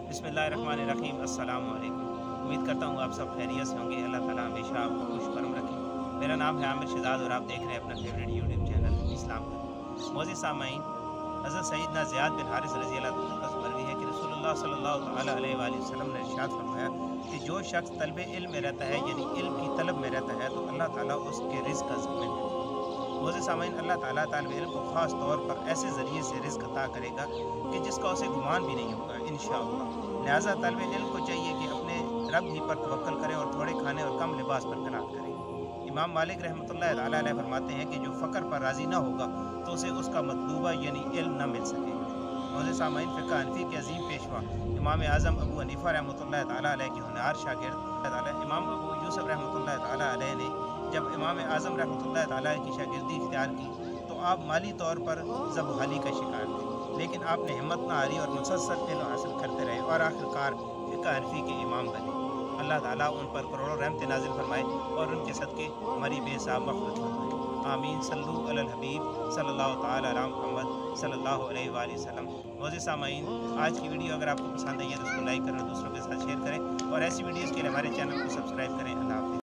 بسم اللہ الرحمن الرحیم۔ السلام علیکم۔ امید کرتا ہوں آپ سب خیریت سے ہوں گے۔ اللہ تعالیٰ ہمیشہ آپ کو خوش کرم رکھے۔ میرا نام ہے ارشاد اور آپ دیکھ رہے ہیں اپنا فیوریٹ یوٹیوب چینل اسلام کا۔ معزز سامعین، حضرت سیدنا زیاد بن حارث رضی اللہ عنہ سے مروی ہے کہ رسول اللہ صلی اللہ تعالی علیہ وآلہ وسلم نے ارشاد فرمایا کہ جو شخص طلب علم میں رہتا ہے، یعنی علم کی طلب میں رہتا ہے، تو اللہ تعالیٰ اس کے رزق کا ضامن ہے۔ معزز سامعین، اللہ تعالیٰ طالب علم کو خاص طور پر ایسے ذریعے سے رزق عطا کرے گا کہ جس کا اسے گمان بھی نہیں ہوگا انشاءاللہ۔ لہٰذا طالب علم کو چاہیے کہ اپنے رب ہی پر توکل کرے اور تھوڑے کھانے اور کم لباس پر قناعت کرے۔ امام مالک رحمۃ اللہ تعالی علیہ فرماتے ہیں کہ جو فقر پر راضی نہ ہوگا تو اسے اس کا مطلوبہ یعنی علم نہ مل سکے گا۔ معزز سامعین، فقہ حنفی کے عظیم پیشوا امام اعظم ابو حنیفہ رحمۃ اللہ تعالی علیہ کے ہونہار شاگرد امام ابو یوسف رحمۃ اللہ تعالی علیہ نے جب امام اعظم رحمۃ اللہ تعالی کی شاگردی اختیار کی تو آپ مالی طور پر ذبحالی کا شکار تھے، لیکن آپ نے ہمت نہ ہاری اور مسلسل علم حاصل کرتے رہے اور آخرکار فقہ حنفی کے امام بنے۔ اللہ تعالیٰ ان پر کروڑوں رحمت نازل فرمائے اور ان کے صدقے ہماری بے حساب مغفرت فرمائے۔ آمین۔ صلو علی الحبیب صلی اللہ تعالی علی محمد صلی اللہ علیہ وآلہ وسلم۔ معزز سامعین، آج کی ویڈیو اگر آپ کو پسند آئی ہے تو اس کو لائک کریں اور دوسروں کے ساتھ شیئر کریں، اور ایسی ویڈیوز کے لیے ہمارے چینل کو سبسکرائب کریں۔ اللہ حافظ۔